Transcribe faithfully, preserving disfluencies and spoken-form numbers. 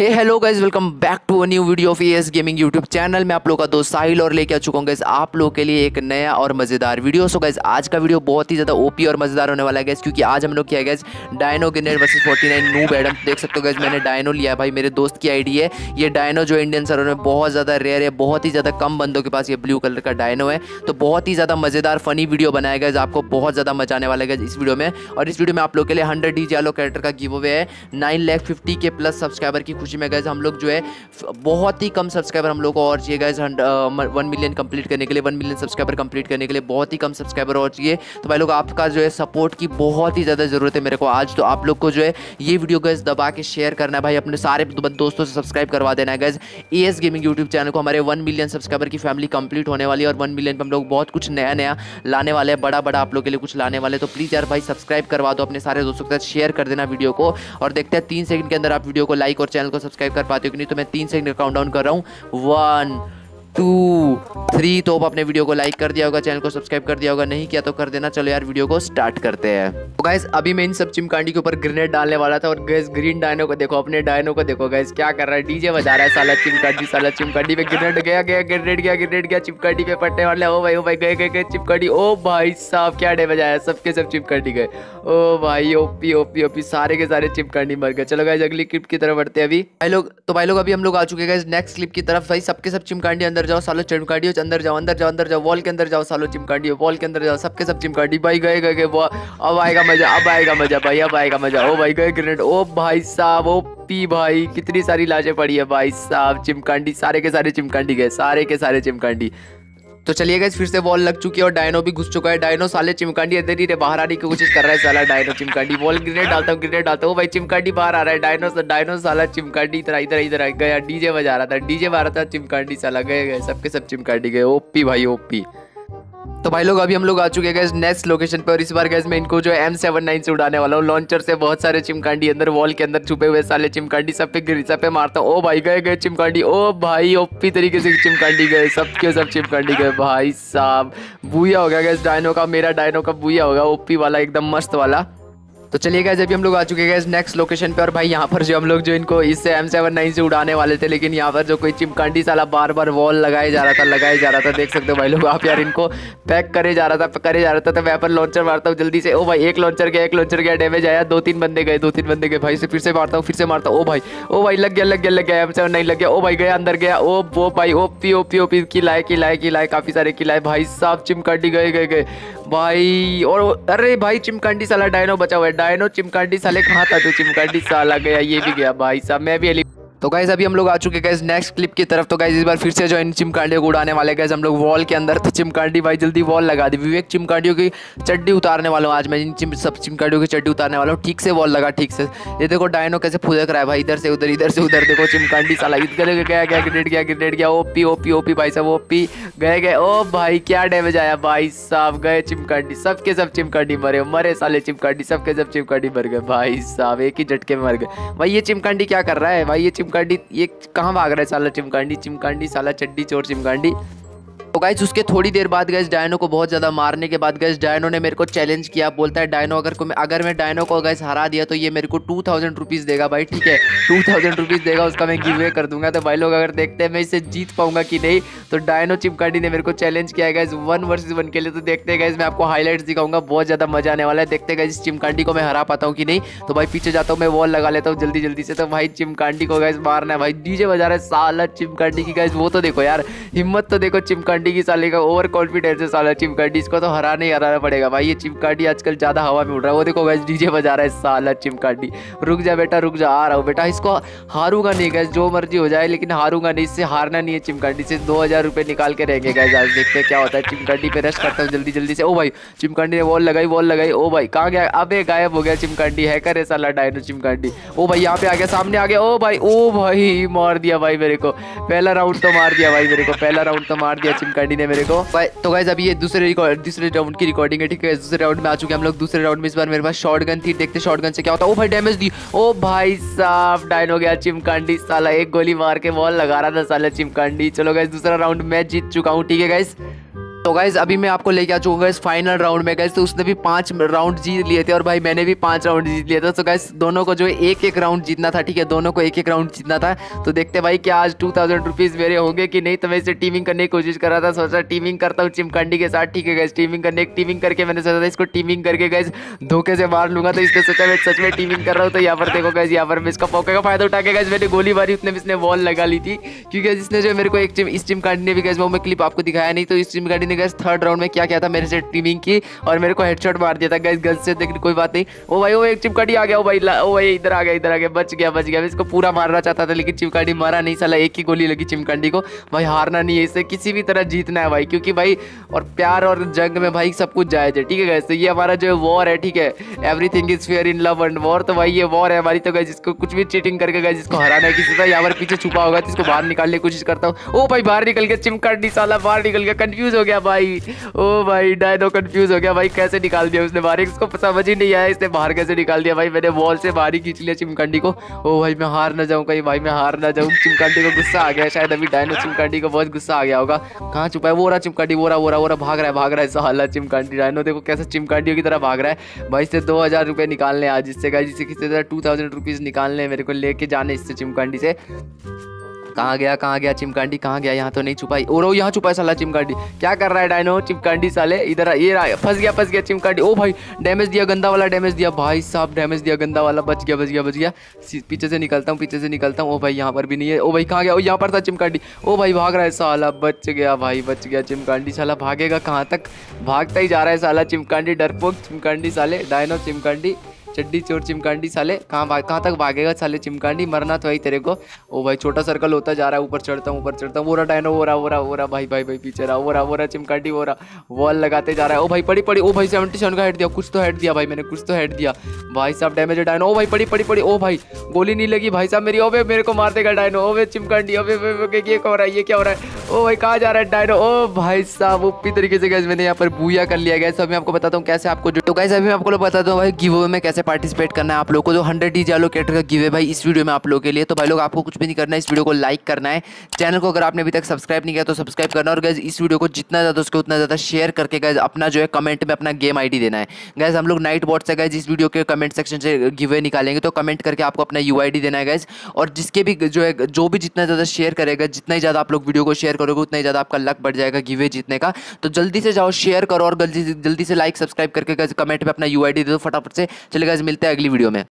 Hey hello guys, welcome back to a new video of AS gaming YouTube channel में। आप लोगों का दोस्त साहिल और लेके आ चुका हूँ गाइस आप लोगों के लिए एक नया और मज़ेदार वीडियो। सो गाइस आज का वीडियो बहुत ही ज़्यादा ओपी और मज़ेदार होने वाला है गाइस, क्योंकि आज हम लोग किया guys dyno grenade versus forty nine noob Adam. देख सकते हो गाइस मैंने डायनो लिया है भाई, मेरे दोस्त की आईडी है। ये डायनो जो इंडियन सर्वर में बहुत ज़्यादा रेयर है, बहुत ही ज़्यादा कम बंदों के पास ये ब्लू कलर का डायनो है। तो बहुत ही ज़्यादा मज़ेदार फनी वीडियो बनाया गाइस, आपको बहुत ज़्यादा मजा आने वाला है गाइस इस वीडियो में। और इस वीडियो में आप लोग के लिए हंड्रेड डी जालो कैरेक्टर का गिव अवे है नाइन लैख फिफ्टी के प्लस सब्सक्राइबर की खुशी में गाइस। हम लोग जो है बहुत ही कम सब्सक्राइबर हम लोग को और चाहिए गाइस वन मिलियन कंप्लीट करने के लिए, वन मिलियन सब्सक्राइबर कंप्लीट करने के लिए बहुत ही कम सब्सक्राइबर और चाहिए। तो भाई लोग आपका जो है सपोर्ट की बहुत ही ज़्यादा ज़रूरत है मेरे को आज। तो आप लोग को जो है ये वीडियो गाइस दबा के शेयर करना है भाई, अपने सारे दोस्तों से सब्सक्राइब करवा देना है guys AS gaming YouTube channel को। हमारे वन मिलियन सब्सक्राइबर की फैमिली कंप्लीट होने वाली है और वन मिलियन पर हम लोग बहुत कुछ नया नया लाने वाले हैं, बड़ा बड़ा आप लोग के लिए कुछ लाने वाले। तो प्लीज़ यार भाई सब्सक्राइब करवा दो, अपने सारे दोस्तों के साथ शेयर कर देना वीडियो को। और देखते हैं तीन सेकंड के अंदर आप वीडियो को लाइक और चैनल को सब्सक्राइब कर पाते हो कि नहीं। तो मैं तीन सेकंड का काउंटडाउन कर रहा हूँ, वन टू थ्री। तो आपने वीडियो को लाइक कर दिया होगा, चैनल को सब्सक्राइब कर दिया होगा, नहीं किया तो कर देना। चलो यार वीडियो को स्टार्ट करते हैं। तो गाइस अभी मैं इन सब चिमकांडी के ऊपर ग्रेनेड डालने वाला था और गैस ग्रीन डायनो को देखो, अपने डायनो को देखो गाइस क्या कर रहा है, डीजे बजा रहा है साला चिमकांडी। साला चिमकांडी पे ग्रेनेड गया गया ग्रेनेड गया ग्रेनेड गया चिमकांडी पे पड़ने वाले। ओ भाई ओ भाई गए गए गए चिमकांडी। ओ भाई साहब क्या डैमेज आया, सबके सब चिमकांडी गए। ओ भाई ओपी ओपी ओपी सारे के सारे चिमकांडी मर गए। चलो गाइस अगली क्लिप की तरफ बढ़ते हैं अभी भाई लोग। तो भाई लोग अभी हम लोग आ चुके हैं गाइस नेक्स्ट क्लिप की तरफ। भाई सबके सब चिमकांडी अंदर जाओ, सालो चिमकांडी अंदर जाओ अंदर जाओ अंदर जाओ, वॉल के अंदर जाओ सालो चिमकांडी, वॉल के अंदर जाओ, सबके सब चिमकांडी। भाई गए गए गए, अब आएगा मजा, अब आएगा मजा भाई, अब आएगा मजा। ओ भाई गए ग्रेनेड। ओ भाई साहब ओ पी भाई कितनी सारी लाशें पड़ी है भाई साहब, चिमकांडी सारे के सारे चिमकांडी गए, सारे के सारे चिमकांडी। तो चलिए गाइस फिर से वॉल लग चुकी है और डायनो भी घुस चुका है। डायनो साले चिमकांडी अंदर ही बाहर आने की कोशिश कर रहा है साला डायनो चिमकांडी। वॉल ग्रेनेड डालता हूँ ग्रेनेड डालता हूँ, भाई चिमकांडी बाहर आ रहा है। डायनो डायनो साला चिमकांडी इधर इधर इधर गया, डीजे बजा रहा था डीजे बजा रहा था चिमकांडी साला गए गए, सबके सब चिमकांडी गए। ओपी भाई ओपी। तो भाई लोग अभी हम लोग आ चुके हैं गाइस नेक्स्ट लोकेशन पे और इस बार गाइस मैं इनको जो है एम सेवन नाइन से उड़ाने वाला हूँ लॉन्चर से। बहुत सारे चिमकांडी अंदर वॉल के अंदर छुपे हुए साले चिमकांडी, सब पे गिर सब पे मारता हूँ। ओ भाई गए गए चिमकांडी। ओ भाई ओपी तरीके से चिमकांडी गए, सबके सब चिमकांडी गए भाई साहब। बूया हो गया गाइस डायनो का, मेरा डायनो का बूया होगा ओपी वाला एकदम मस्त वाला। तो चलिए गाइस अभी हम लोग आ चुके हैं नेक्स्ट लोकेशन पे और भाई यहाँ पर जो हम लोग जो इनको इससे एम सेवन नाइन से उड़ाने वाले थे, लेकिन यहाँ पर जो कोई चिमकांडी साला बार बार वॉल लगाए जा रहा था लगाए जा रहा था। देख सकते हो भाई लोग आप यार, इनको पैक करे जा रहा था करे जा रहा था। तो मैं पर लॉन्चर मारता हूँ जल्दी से। ओ भाई एक लॉन्चर गया एक लॉन्चर गया, डैमेज आया, दो तीन बंदे गए दो तीन बंदे गए भाई से। फिर से मारता हूँ फिर से मारता हूँ। ओ भाई ओ भाई लग गया लग गया लग गया, एम सेवन नाइन लग गया। ओ भाई गया अंदर गया। ओ वो भाई O P O P O P किलाए किलाए किलाए, काफी सारे किलाए भाई साहब। चिमकांडी गए गए गए भाई। और अरे भाई चिमकांडी साला डायनो बचा हुआ है, डायनो चिमकांडी साले कहाँ था तू, चिमकांडी साला गया, ये भी गया भाई साहब। मैं भी अली। तो गाइस अभी हम लोग आ चुके हैं नेक्स्ट क्लिप की तरफ। तो गाइस इस बार फिर से जो इन चिमकांडियों को उड़ाने वाले गाइस हम लोग वॉल के अंदर। तो चिमकांडी भाई जल्दी वॉल लगा दी, विवेक चिमकांडियों की चड्डी उतारने वाला हूँ आज मैं, इन चिम, सब चिमकांडियों की चड्डी उतारने वाला हूँ। ठीक से वॉल लगा ठीक से। ये देखो डायनो कैसे फुदक रहा है भाई, इधर से उधर इधर से उधर। देखो चिमकांडी साला इधर गया गया ग्रेनेड गया ग्रेनेड गया। ओपी ओपी ओपी भाई साहब ओपी गए गए। ओ भाई क्या डैमेज आया भाई साहब, गए चिमकांडी, सबके सब चिमकांडी मरे मरे साले चिमकांडी, सबके सब चिमकांडी मर गए भाई साहब, एक ही झटके में मर गए भाई। ये चिमकांडी क्या कर रहा है भाई, ये चिमकांडी ये कहाँ भाग रहा है साला चिमकांडी, चिमकांडी साला चड्डी चोर चिमकांडी। तो गाइस उसके थोड़ी देर बाद गाइस डायनो को बहुत ज़्यादा मारने के बाद गाइस डायनो ने मेरे को चैलेंज किया। बोलता है डायनो अगर को मैं अगर मैं डायनो को गाइस हरा दिया तो ये मेरे को टू थाउजेंड रुपीज़ देगा भाई, ठीक है टू थाउजेंड रुपीज़ देगा, उसका मैं गिव अवे कर दूंगा। तो भाई लोग अगर देखते हैं मैं इसे जीत पाऊंगा कि नहीं। तो डायनो चिमकांडी ने मेरे को चैलेंज किया है गाइस वन वर्सेस वन के लिए। तो देखते हैं गाइस मैं आपको हाईलाइट्स दिखाऊंगा, बहुत ज़्यादा मजा आने वाला है। देखते हैं गाइस इस चिमकांडी को मैं हरा पाता हूँ कि नहीं। तो भाई पीछे जाता हूँ मैं, वॉल लगा लेता हूँ जल्दी जल्दी से। तो भाई चिमकांडी को गाइस मारना है भाई, डीजे बजा रहा है साला चिमकांडी की गाइस। वो तो देखो यार हिम्मत तो देखो चिमकांडी की साले का, ओवर कॉन्फिडेंस है साला चिमकांडी, इसको तो हराने ही हराना पड़ेगा भाई। ये चिमकांडी आजकल ज्यादा हवा में उड़ रहा है, वो देखो गाइस डीजे बजा रहा है साला चिमकांडी। रुक जा बेटा रुक जा, आ रहा हूँ बेटा, इसको हारूंगा नहीं गाइस, जो मर्जी हो जाए लेकिन हारूंगा नहीं, इससे हारना नहीं है चिमकांडी से। दो हजार रुपये निकाल के रहेंगे गाइस, आज देखते हैं क्या होता है। चिमकांडी पे रश करता हूँ जल्दी जल्दी से। ओ भाई चिमकांडी ने वॉल लगाई वॉल लगाई। ओ भाई कहाँ गया, अबे गायब हो गया चिमकांडी, हैकर है साला डायनो चिमकांडी। ओ भाई यहाँ पे आ गया, सामने आ गया। ओ भाई ओ भाई मार दिया भाई मेरे को, पहला राउंड तो मार दिया भाई मेरे को, पहला राउंड तो मार दिया चिमकांडी ने मेरे को। तो गाइस अभी ये दूसरे दूसरे राउंड की रिकॉर्डिंग है, ठीक है दूसरे राउंड में आ चुके हैं हम लोग। दूसरे राउंड में इस बार मेरे पास शॉट गन थी, देखते शॉट गन से क्या होता है। ओ भाई डैमेज दी। ओ भाई साहब डायनो गया चिमकांडी साला, एक गोली मार के वॉल लगा रहा था साला चिमकांडी। चलो गाइस दूसरा राउंड मैं जीत चुका हूँ, ठीक है गाइस। तो गाइज अभी मैं आपको लेके आ चुका इस फाइनल राउंड में गाइज। तो उसने भी पांच राउंड जीत लिए थे और भाई मैंने भी पांच राउंड जीत लिए थे। तो गाइज दोनों को जो है एक एक राउंड जीतना था, ठीक है, दोनों को एक एक राउंड जीतना था। तो देखते भाई क्या आज टू थाउजेंड रुपीज मेरे होंगे कि नहीं। तो मैं इसे टीमिंग करने की कोशिश कर रहा था, सोचा टीमिंग करता हूँ चिमकांडी के साथ, ठीक है गाइज। टीमिंग करने टीमिंग करके मैंने सोचा था इसको टीमिंग करके गाइज धोखे से मार लूंगा। तो इसने सोचा मैं सच में टीमिंग कर रहा हूँ। तो यहाँ पर देखो गाइज, यहाँ पर मैं इसका मौके का फायदा उठा के गाइज मैंने गोली मारी, उतने में इसने वॉल लगा ली थी। क्योंकि इसने जो मेरे को एक इस चिमकांडी ने भी गाइज वो मैं क्लिप आपको दिखाया नहीं। तो इस चिमकांडी ने गाइज थर्ड राउंड में क्या किया था, मेरे से टीमिंग की और मेरे को हेडशॉट मार दिया था गाइस गन से। लेकिन कोई बात नहीं। ओ भाई वो एक चिमकांडी आ गया, ओ भाई ओ भाई इधर आ गया, इधर आ गया, बच गया बच गया। इसको पूरा मारना चाहता था लेकिन चिमकांडी मारा नहीं, साला एक ही गोली लगी चिमकांडी को। भाई हारना नहीं है, इससे किसी भी तरह जीतना है भाई, क्योंकि भाई और प्यार और जंग में भाई सब कुछ जायज है, ठीक है गाइस। तो ये हमारा जो वॉर है, ठीक है, everything is fair in love and war. तो भाई ये वॉर है हमारी। तो गाइस जिसको कुछ भी चीटिंग करके गाइस जिसको हराना है किसी तरह, यहाँ पर पीछे छुपा होगा तो इसको बाहर निकालने की कोशिश करता हूँ। ओ भाई बाहर निकल गया चिमकांडी, साला बाहर निकल गया, कंफ्यूज हो गया भाई। ओ भाई डायनो कंफ्यूज हो गया भाई, कैसे निकाल दिया उसने बाहर, इसको समझ ही नहीं आया इसने बाहर कैसे निकाल दिया भाई। मैंने वॉल से बाहर ही खींच लिया चिमकांडी को। ओ भाई मैं हार ना जाऊं कहीं, भाई मैं हार ना जाऊं। चिमकांडी को गुस्सा आ गया शायद, अभी डायनो चिमकांडी को बहुत गुस्सा आ गया होगा। कहाँ छुपा है वो रहा चिमकांडी, वो रहा वो रहा वो रहा, भाग रहा है भाग रहा है साला चिमकांडी। डायनो देखो कैसे चिमकांडियों की तरह भाग रहा है भाई। इससे दो हजार रुपये निकालने आज इससे गाइस, जिससे किसी तरह टू थाउजेंड रुपीज निकालने मेरे को लेके जाने इससे चिमकांडी से। कहाँ गया कहाँ गया चिमकांडी, कहाँ गया, यहाँ तो नहीं छुपाई। और वो यहाँ छुपा है साला चिमकांडी। क्या कर रहा है डायनो चिमकांडी साले, इधर ये रहा, फंस गया फंस गया चिमकांडी। ओ भाई डैमेज दिया, गंदा वाला डैमेज दिया भाई साहब, डैमेज दिया गंदा वाला। बच गया बच गया बच गया। पीछे से निकलता हूँ पीछे से निकलता हूँ। ओ भाई यहाँ पर भी नहीं है। ओ भाई कहाँ गया, ओ यहाँ पर था चिमकांडी। ओ भाई भाग रहा है साला, बच गया भाई बच गया चिमकांडी। साला भागेगा कहाँ तक, भागता ही जा रहा है साला चिमकांडी, डरपोक चिमकांडी साले। डायनो चिमकांडी चड्डी चोर चिमकांडी साले, कहाँ भाग कहाँ तक भागेगा साले चिमकांडी, मरना तो वही तेरे को। ओ भाई छोटा सर्कल होता जा रहा है, ऊपर चढ़ता हूँ ऊपर चढ़ता हूँ। वो रहा डायनो, वो रहा वो रहा वो रहा भाई भाई भाई पीछे रहा, वो रहा वो रहा चिमकांडी, वो रहा वॉल लगाते जा रहा है। ओ भाई पड़ी पड़ी, ओ भाई सेवेंटी सेवन का हेड दिया, कुछ तो हेड दिया भाई मैंने, कुछ तो हेड दिया भाई साहब। डैमेज है डायनो। ओ भाई पड़ी पड़ी पड़ी, ओ भाई गोली नहीं लगी भाई साहब मेरी। ओ भाई मेरे को मार देगा डायनो। ओ भाई चिमकांडी, ओ भाई ये क्या हो रहा है, ये क्या हो रहा है। ओ भाई कहाँ जा रहा है डायनो। ओ भाई साहब ऊपरी तरीके से गैस मैंने यहाँ पर बूया कर लिया गया। मैं आपको बताता हूँ कैसे आपको जो, तो गाइस अभी मैं आपको बताता हूँ भाई गिव अवे में कैसे पार्टिसिपेट करना है आप लोग को। जो हंड्रेड डीजे लोकेटर का गिव है भाई इस वीडियो में आप लोगों के लिए। तो भाई लोग आपको कुछ भी नहीं करना है, इस वीडियो को लाइक करना है, चैनल को अगर आपने अभी तक सब्सक्राइब नहीं किया तो सब्सक्राइब करना। और गाइस इस वीडियो को जितना ज़्यादा उसको उतना ज़्यादा शेयर करके गाइस अपना जो है कमेंट में अपना गेम आईडी देना है। गाइस हम लोग नाइट बॉट से गाइस इस वीडियो के कमेंट सेक्शन से गिव अवे निकालेंगे, तो कमेंट करके आपको अपना यू आई डी देना है गाइस। और जिसके भी जो है जो भी जितना ज़्यादा शेयर करेगा, जितना ही ज़्यादा आप लोग वीडियो को शेयर करोगे उतना ही ज़्यादा आपका लक बढ़ जाएगा गिव अवे जीतने का। तो जल्दी से जाओ शेयर करो और जल्दी जल्दी से लाइक सब्सक्राइब करके गाइस कमेंट में अपना यू आई डी दे दो फटाफट से। चलिए गाइस मिलते हैं अगली वीडियो में।